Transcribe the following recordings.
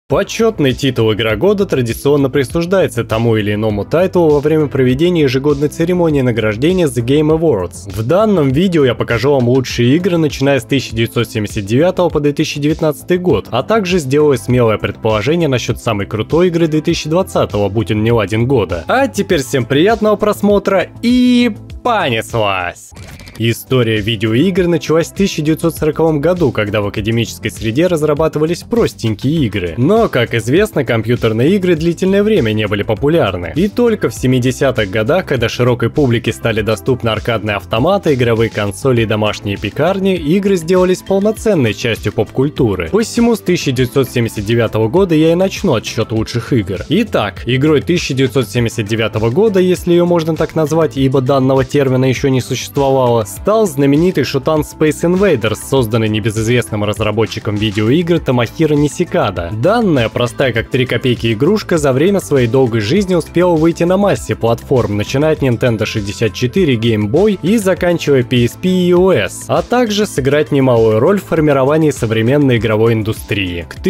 Почетный титул Игра года традиционно присуждается тому или иному тайтлу во время проведения ежегодной церемонии награждения The Game Awards. В данном видео я покажу вам лучшие игры, начиная с 1979 по 2019 год, а также сделаю смелое предположение насчет самой крутой игры 2020, будь он не ладен года. А теперь всем приятного просмотра и понеслась! История видеоигр началась в 1940 году, когда в академической среде разрабатывались простенькие игры. Но, как известно, компьютерные игры длительное время не были популярны. И только в 70-х годах, когда широкой публике стали доступны аркадные автоматы, игровые консоли и домашние пекарни, игры сделались полноценной частью поп-культуры. Посему с 1979 года я и начну отсчет лучших игр. Итак, игрой 1979 года, если ее можно так назвать, ибо данного термина еще не существовало, стал знаменитый шутан Space Invaders, созданный небезызвестным разработчиком видеоигр Томохиро Нисикада. Данная, простая как 3 копейки игрушка, за время своей долгой жизни успела выйти на массе платформ, начиная от Nintendo 64, Game Boy и заканчивая PSP и iOS, а также сыграть немалую роль в формировании современной игровой индустрии. К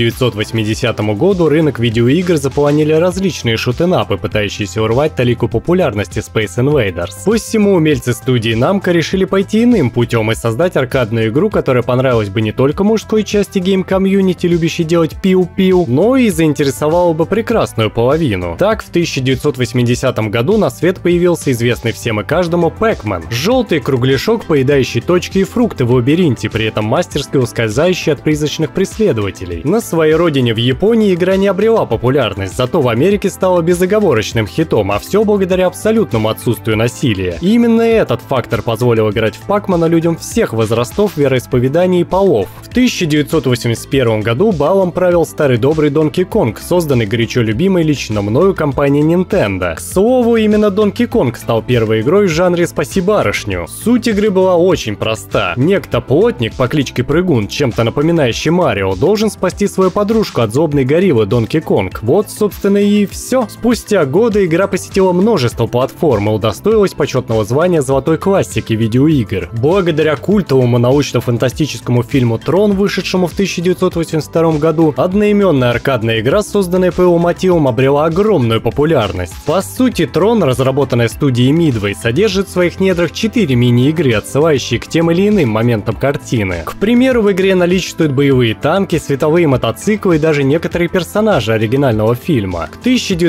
1980 году рынок видеоигр заполонили различные шутенапы, пытающиеся урвать талику популярности Space Invaders. Посему умельцы студии Namco решили пойти иным путем и создать аркадную игру, которая понравилась бы не только мужской части гейм-комьюнити, любящей делать пиу-пиу, но и заинтересовала бы прекрасную половину. Так, в 1980 году на свет появился известный всем и каждому Pac-Man. Желтый кругляшок, поедающий точки и фрукты в лабиринте, при этом мастерски ускользающий от призрачных преследователей. На своей родине в Японии игра не обрела популярность, зато в Америке стала безоговорочным хитом, а все благодаря абсолютному отсутствию насилия. И именно этот фактор позволил играть в Пак-Мана людям всех возрастов, вероисповеданий и полов. В 1981 году балом правил старый добрый Donkey Kong, созданный горячо любимой лично мною компанией Nintendo. К слову, именно Donkey Kong стал первой игрой в жанре «Спаси барышню». Суть игры была очень проста. Некто плотник по кличке Прыгун, чем-то напоминающий Марио, должен спасти свою подружку от злобной гориллы Donkey Kong. Вот, собственно, и все. Спустя годы игра посетила множество платформ и удостоилась почетного звания золотой классики видеоигр. Благодаря культовому научно-фантастическому фильму «Трон», вышедшему в 1982 году, одноименная аркадная игра, созданная по его мотивам, обрела огромную популярность. По сути, «Трон», разработанная студией Midway, содержит в своих недрах 4 мини-игры, отсылающие к тем или иным моментам картины. К примеру, в игре наличествуют боевые танки, световые мотоциклы и даже некоторые персонажи оригинального фильма. К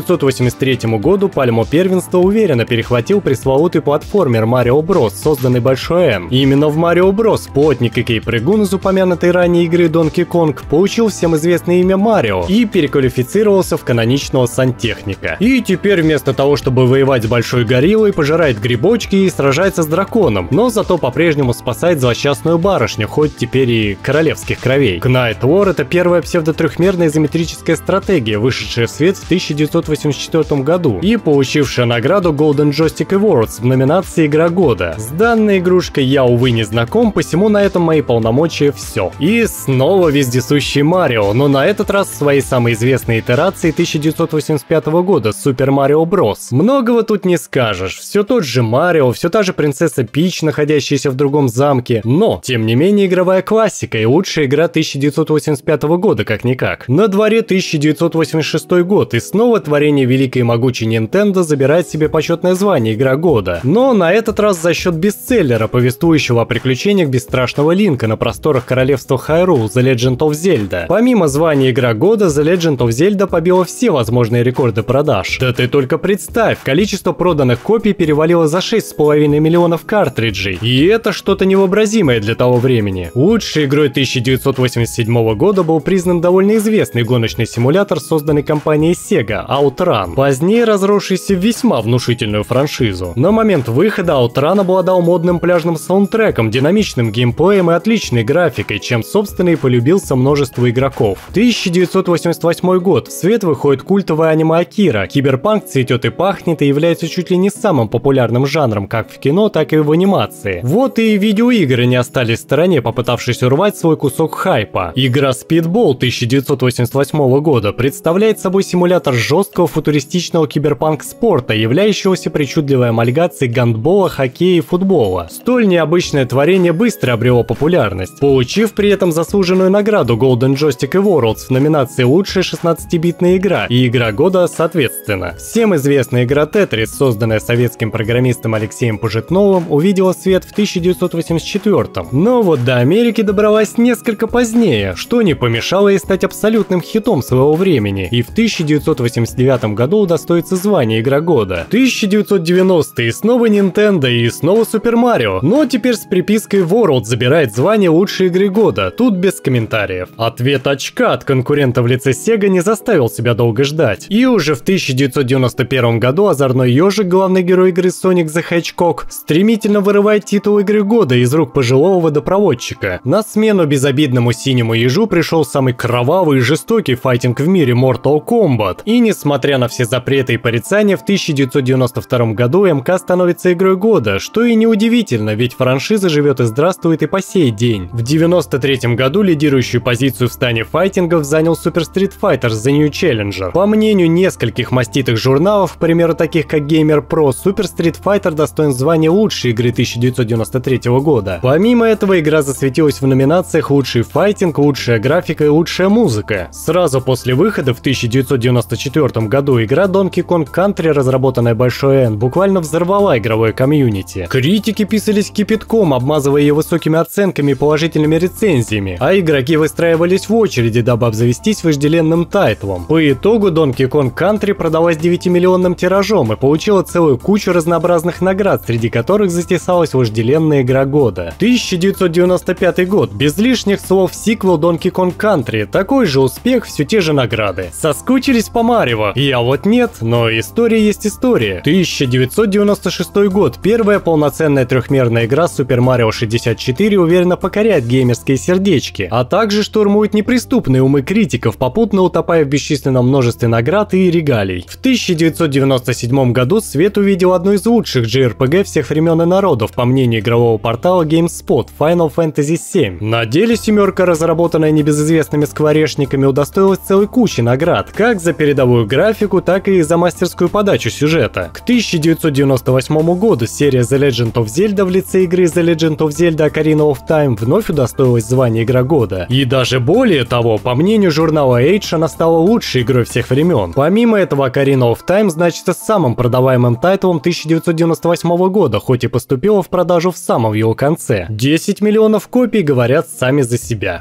1983 году пальму первенства уверенно перехватил пресловутый платформер Mario Bros, созданный Большой Н. Именно в Mario Bros плотник Икей Прыгун из упомянутой ранее игры Donkey Kong получил всем известное имя Марио и переквалифицировался в каноничного сантехника. И теперь вместо того, чтобы воевать с большой гориллой, пожирает грибочки и сражается с драконом, но зато по-прежнему спасает злосчастную барышню, хоть теперь и королевских кровей. Knight War — это первая псевдотрехмерная изометрическая стратегия, вышедшая в свет в 1984 году и получившая награду Golden Joystick Awards в номинации «Игра года». С данной игрушкой я, увы, не знаком, посему на этом мои полномочия все. И снова вездесущий Марио, но на этот раз в своей самой известной итерации 1985 года Super Mario Bros. Многого тут не скажешь, все тот же Марио, все та же принцесса Пич, находящаяся в другом замке, но, тем не менее, игровая классика и лучшая игра 1985 года, как-никак. На дворе 1986 год, и снова творение великой и могучей Nintendo забирает себе почетное звание Игра года, но на этот раз за счет бестселлера, повествующего о приключениях бесстрашного Линка на просторах королевства Хайрул The Legend of Zelda. Помимо звания Игра года, The Legend of Zelda побила все возможные рекорды продаж. Да ты только представь, количество проданных копий перевалило за 6,5 миллионов картриджей. И это что-то невообразимое для того времени. Лучшей игрой 1987 года был признан довольно известный гоночный симулятор, созданный компанией Sega OutRun, позднее разросшийся в весьма внушительную франшизу. На момент выхода OutRun обладал модным пляжным саундтреком, динамичным геймплеем и отличной графикой, чем собственно и полюбился множеству игроков. 1988 год. В свет выходит культовое аниме Акира. Киберпанк цветет и пахнет и является чуть ли не самым популярным жанром как в кино, так и в анимации. Вот и видеоигры не остались в стороне, попытавшись урвать свой кусок хайпа. Игра Speedball 1988 года представляет собой симулятор жесткого футуристичного киберпанк-спорта, являющегося причудливой амальгамой классификаций гандбола, хоккея и футбола. Столь необычное творение быстро обрело популярность, получив при этом заслуженную награду Golden Joystick Awards в номинации «Лучшая 16-битная игра» и «Игра года» соответственно. Всем известная игра Tetris, созданная советским программистом Алексеем Пожитновым, увидела свет в 1984-м. Но вот до Америки добралась несколько позднее, что не помешало ей стать абсолютным хитом своего времени, и в 1989 году удостоится звания «Игра года». 1990-е, снова Nintendo и снова Super Mario, но теперь с припиской World забирает звание лучшей игры года, тут без комментариев. Ответ очка от конкурента в лице Sega не заставил себя долго ждать. И уже в 1991 году озорной ежик, главный герой игры Sonic the Hedgehog, стремительно вырывает титул игры года из рук пожилого водопроводчика. На смену безобидному синему ежу пришел самый кровавый и жестокий файтинг в мире Mortal Kombat. И несмотря на все запреты и порицания, в 1992 году МК становится игрой года, что и неудивительно, ведь франшиза живет и здравствует и по сей день. В 1993 году лидирующую позицию в стане файтингов занял Super Street Fighter The New Challenger. По мнению нескольких маститых журналов, к примеру таких как Gamer Pro, Super Street Fighter достоин звания лучшей игры 1993 года. Помимо этого, игра засветилась в номинациях «Лучший файтинг», «Лучшая графика» и «Лучшая музыка». Сразу после выхода в 1994 году игра Donkey Kong Country, разработанная Большой N, буквально взорвала игровое комьюнити. Критики писались кипятком, обмазывая ее высокими оценками и положительными рецензиями, а игроки выстраивались в очереди, дабы обзавестись вожделенным тайтлом. По итогу Donkey Kong Country продалась 9-миллионным тиражом и получила целую кучу разнообразных наград, среди которых затесалась вожделенная игра года. 1995 год. Без лишних слов, сиквел Donkey Kong Country. Такой же успех, все те же награды. Соскучились по Марио? Я вот нет, но история есть история. 1996 год. Первая полноценная трехмерная игра Super Mario 64 уверенно покоряет геймерские сердечки, а также штурмует неприступные умы критиков, попутно утопая в бесчисленном множестве наград и регалий. В 1997 году свет увидел одну из лучших JRPG всех времен и народов, по мнению игрового портала GameSpot, Final Fantasy VII. На деле семерка, разработанная небезызвестными скворечниками, удостоилась целой кучи наград, как за передовую графику, так и за мастерскую подачу сюжета. К 1998 году серия The Legend of Zelda в лице игры The Legend of Zelda Ocarina of Time вновь удостоилась звания Игра года. И даже более того, по мнению журнала Age, она стала лучшей игрой всех времен. Помимо этого, Ocarina of Time значится самым продаваемым тайтлом 1998 года, хоть и поступила в продажу в самом его конце. 10 миллионов копий говорят сами за себя.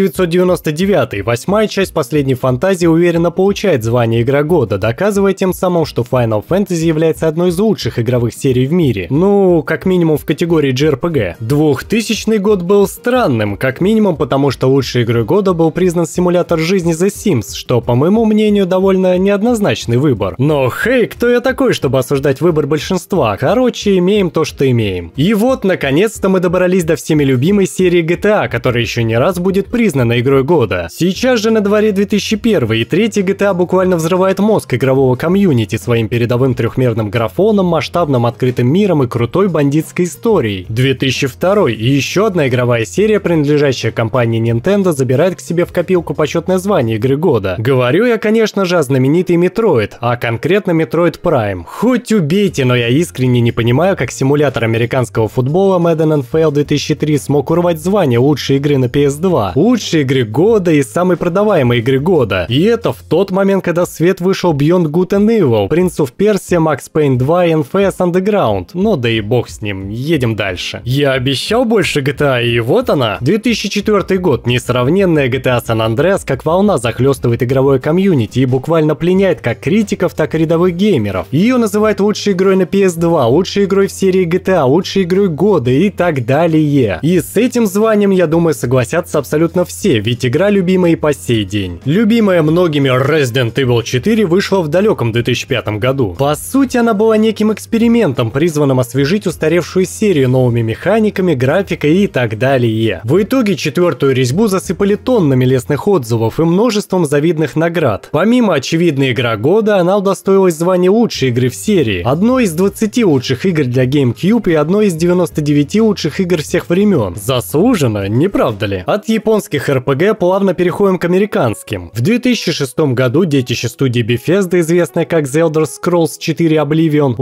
1999, восьмая часть последней фантазии уверенно получает звание Игра года, доказывая тем самым, что Final Fantasy является одной из лучших игровых серий в мире. Ну, как минимум в категории JRPG. 2000 год был странным, как минимум потому, что лучшей игрой года был признан симулятор жизни The Sims, что, по моему мнению, довольно неоднозначный выбор. Но хей, кто я такой, чтобы осуждать выбор большинства? Короче, имеем то, что имеем. И вот, наконец-то мы добрались до всеми любимой серии GTA, которая еще не раз будет признана игрой года. Сейчас же на дворе 2001, и третий GTA буквально взрывает мозг игрового комьюнити своим передовым трехмерным графоном, масштабным открытым миром и крутой бандитской историей. 2002, и еще одна игровая серия, принадлежащая компании Nintendo, забирает к себе в копилку почетное звание игры года. Говорю я, конечно же, о знаменитой Metroid, а конкретно Metroid Prime. Хоть убейте, но я искренне не понимаю, как симулятор американского футбола Madden NFL 2003 смог урвать звание лучшей игры на PS2, лучшей игры года и самой продаваемой игры года. И это в тот момент, когда в свет вышел Beyond Good and Evil, Prince of Persia, Max Payne 2 и NFS Underground. Ну да и бог с ним, едем дальше. Я обещал больше GTA, и вот она. 2004 год. Несравненная GTA San Andreas как волна захлестывает игровое комьюнити и буквально пленяет как критиков, так и рядовых геймеров. Ее называют лучшей игрой на PS2, лучшей игрой в серии GTA, лучшей игрой года и так далее. И с этим званием, я думаю, согласятся абсолютно все, ведь игра любимая и по сей день. Любимая многими Resident Evil 4 вышла в далеком 2005 году. По сути, она была неким экспериментом, призванным освежить устаревшую серию новыми механиками, графикой и так далее. В итоге четвертую резьбу засыпали тоннами лестных отзывов и множеством завидных наград. Помимо очевидной игра года, она удостоилась звания лучшей игры в серии, одной из 20 лучших игр для GameCube и одной из 99 лучших игр всех времен. Заслуженно, не правда ли? От японских RPG плавно переходим к американским. В 2006 году детище студии Bethesda, известная как The Elder Scrolls 4 Oblivion, удостоилась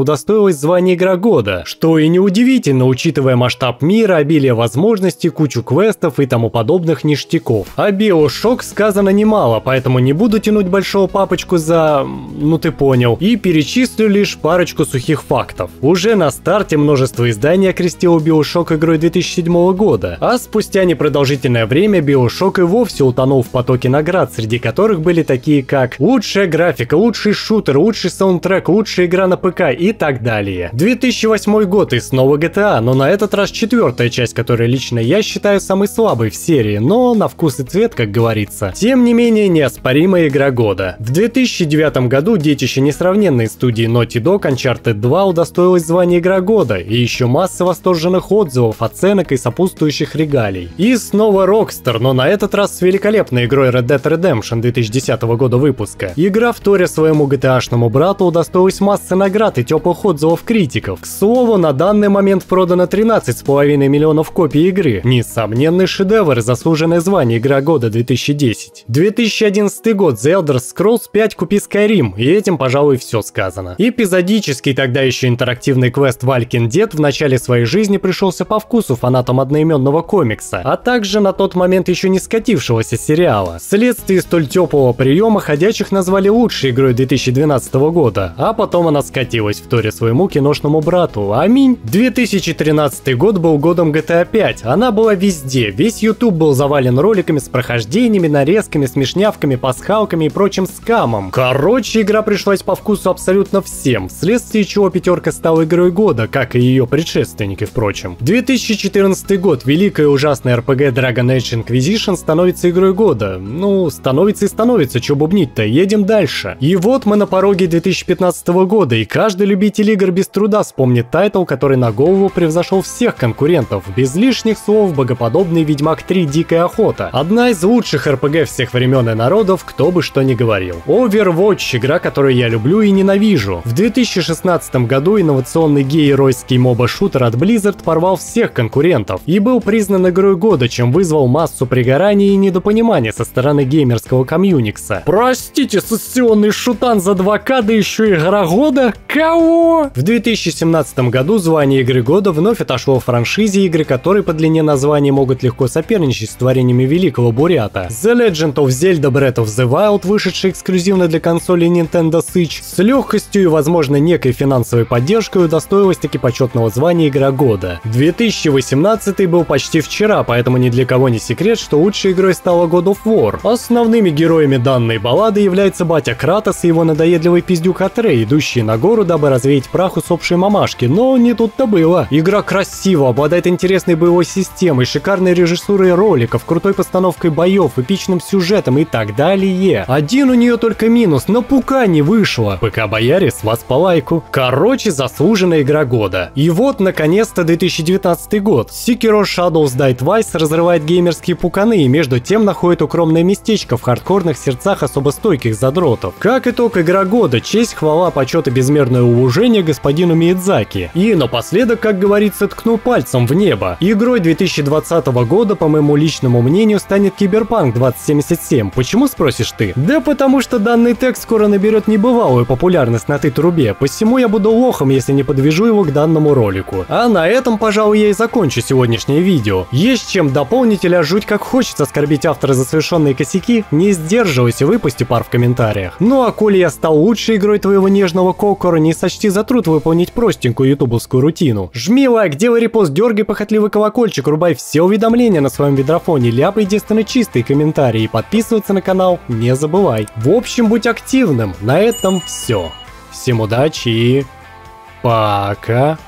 удостоилась звания Игра года, что и неудивительно, учитывая масштаб мира, обилие возможностей, кучу квестов и тому подобных ништяков. О BioShock сказано немало, поэтому не буду тянуть большого папочку за... ну ты понял, и перечислю лишь парочку сухих фактов. Уже на старте множество изданий окрестило BioShock игрой 2007 года, а спустя непродолжительное время BioShock и вовсе утонул в потоке наград, среди которых были такие как лучшая графика, лучший шутер, лучший саундтрек, лучшая игра на ПК и так далее. 2008 год и снова GTA, но на этот раз четвертая часть, которую лично я считаю самой слабой в серии, но на вкус и цвет, как говорится. Тем не менее, неоспоримая игра года. В 2009 году детище несравненной студии Naughty Dog Uncharted 2 удостоилось звания Игра года и еще масса восторженных отзывов, оценок и сопутствующих регалий. И снова Rockstar, но на этот раз с великолепной игрой Red Dead Redemption 2010 года выпуска. Игра, вторя своему GTA-шному брату, удостоилась массы наград и теплых отзывов критиков. К слову, на данный момент продано 13,5 миллионов копий игры. Несомненный шедевр и заслуженное звание Игра года 2010. 2011 год, The Elder Scrolls 5 купи Skyrim, и этим, пожалуй, все сказано. Эпизодический, тогда еще интерактивный квест Walking Dead в начале своей жизни пришелся по вкусу фанатам одноименного комикса, а также на тот момент еще не скатившегося сериала. Вследствие столь теплого приема ходячих назвали лучшей игрой 2012 года, а потом она скатилась, вторя своему киношному брату. Аминь. 2013 год был годом GTA 5, она была везде, весь YouTube был завален роликами с прохождениями, нарезками, смешнявками, пасхалками и прочим скамом. Короче, игра пришлась по вкусу абсолютно всем, вследствие чего пятерка стала игрой года, как и ее предшественники, впрочем. 2014 год, великая и ужасная RPG Dragon Age Inquisition становится игрой года. Ну, становится и становится, чё бубнить-то, едем дальше. И вот мы на пороге 2015 года, и каждый любитель игр без труда вспомнит тайтл, который на голову превзошел всех конкурентов. Без лишних слов, богоподобный Ведьмак 3 Дикая охота. Одна из лучших RPG всех времен и народов, кто бы что ни говорил. Overwatch, игра, которую я люблю и ненавижу. В 2016 году инновационный гейройский моба-шутер от Blizzard порвал всех конкурентов и был признан игрой года, чем вызвал массу пригораний и недопонимания со стороны геймерского комьюникса. Простите, сессионный шутан за 2К, да еще игра года? Кого? В 2017 году звание игры года вновь отошло в франшизе, игры которой по длине названий могут легко соперничать с творениями великого бурята. The Legend of Zelda Breath of the Wild, вышедший эксклюзивно для консолей Nintendo Switch, с легкостью и, возможно, некой финансовой поддержкой удостоилась таки почетного звания Игра года. 2018 был почти вчера, поэтому ни для кого не секрет, что лучшей игрой стала God of War. Основными героями данной баллады являются батя Кратос и его надоедливый пиздюк Атрей, идущие на гору, дабы развеять прах усопшей мамашки, но не тут-то было. Игра красива, обладает интересной боевой системой, шикарной режиссурой роликов, крутой постановкой боев, эпичным сюжетом и так далее. Один у нее только минус, на ПК не вышло. ПК-бояре, с вас по лайку. Короче, заслуженная игра года. И вот, наконец-то, 2019 год. Sekiro Shadows Die Twice разрывает геймерские пуканы и между тем находит укромное местечко в хардкорных сердцах особо стойких задротов. Как итог, игра года, честь, хвала, почет и безмерное уважение господину Миядзаки. И напоследок, как говорится, ткну пальцем в небо. Игрой 2020 года, по моему личному мнению, станет Cyberpunk 2077. Почему, спросишь ты? Да потому что данный текст скоро наберет небывалую популярность на трубе, посему я буду лохом, если не подвяжу его к данному ролику. А на этом, пожалуй, я и закончу сегодняшнее видео. Есть чем дополнить или жуть как хочется оскорбить автора за совершенные косяки? Не сдерживайся, выпусти пар в комментариях. Ну а коли я стал лучшей игрой твоего нежного кокора, не сочти за труд выполнить простенькую ютубовскую рутину. Жми лайк, делай репост, дергай похотливый колокольчик, рубай все уведомления на своем видрофоне, ляпай единственно чистые комментарии и подписываться на канал не забывай. В общем, будь активным. На этом все. Всем удачи и пока.